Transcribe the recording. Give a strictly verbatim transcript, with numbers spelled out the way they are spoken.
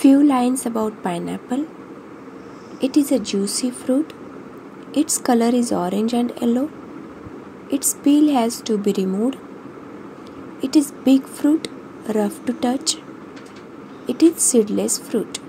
Few lines about pineapple. It is a juicy fruit. Its color is orange and yellow. Its peel has to be removed. It is big fruit, rough to touch. It is seedless fruit.